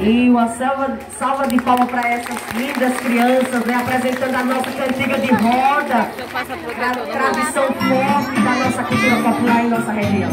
E uma salva de palmas para essas lindas crianças, né? Apresentando a nossa cantiga de roda, tradição forte da nossa cultura popular em nossa região.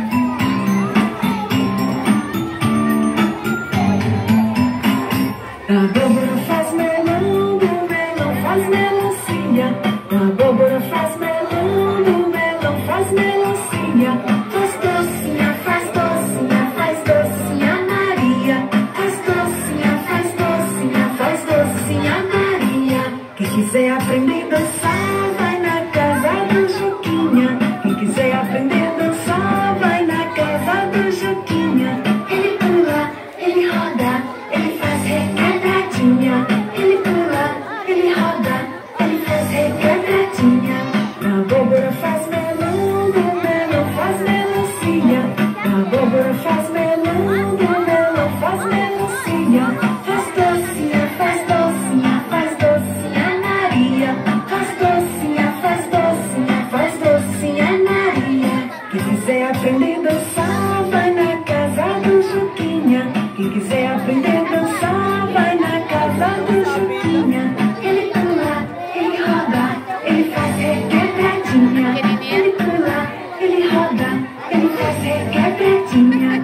A abóbora faz melão, do melão faz melancia. A abóbora faz melão, do melão faz melancia. Faz docinha, faz docinha, faz docinha Maria. Faz docinha, faz docinha, faz docinha Maria. Quem quiser aprender a dançar, vai na casa do Juquinha. Quem quiser aprender a dançar, vai na casa do Juquinha. Ele pula, ele roda, ele faz requebradinha. Ele pula, ele roda, ele faz requebradinha. A abóbora faz melão, do melão faz melancia. A abóbora faz melão, do melão faz melancia. Faz docinha, faz docinha, faz docinha Maria. Faz docinha, faz docinha, faz docinha Maria. Quem quiser aprender a dançar, vai na casa do Juquinha. Quem quiser aprender a dançar, vai na casa do Juquinha. Ele pula, ele roda, ele faz requebradinha. Ele pula, ele roda, ele faz requebradinha.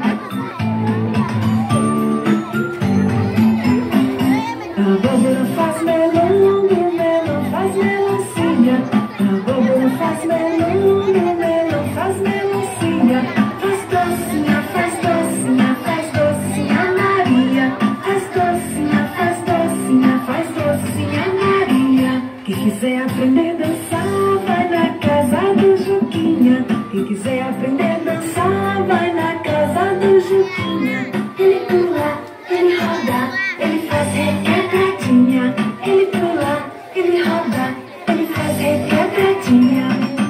A abóbora faz melão, do melão faz melancia. A abóbora faz melão, do melão faz melancia. Faz docinha, faz docinha, faz docinha Maria. Faz docinha, faz docinha, faz docinha Maria. Quem quiser aprender a dançar, vai na casa do Juquinha. Quem quiser aprender a dançar, vai na casa do Juquinha. Ele pula, ele roda, ele faz requebradinha. Ele pula, ele roda, ele faz requebradinha.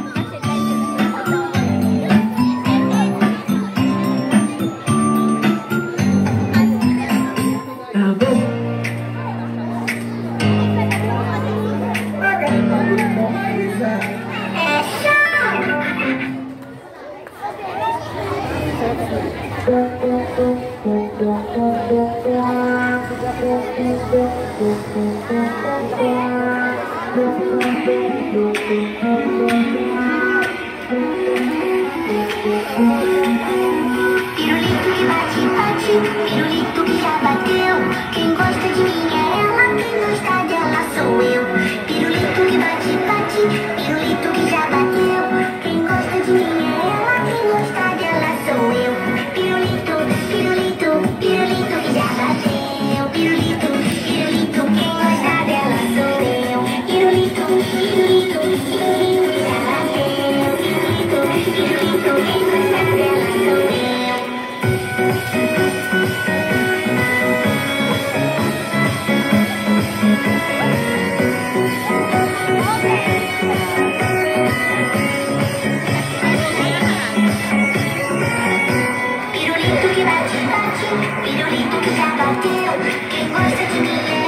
A Pirulito que bate, bate, pirulito que já bateu. Quem gosta de mim é ela, quem gosta dela sou eu. Pirulito que bate, bate, pirulito que já bateu. Quem gosta de mim é ela, quem gosta dela sou eu. Pirulito, pirulito, pirulito que já bateu. Pirulito, pirulito, quem gosta dela sou eu. Pirulito, pirulito, pirulito que já bateu. Pirulito, pirulito, quem gosta dela sou eu. Pirulito que bate, bate, pirulito que já bateu. Quem gosta de mim é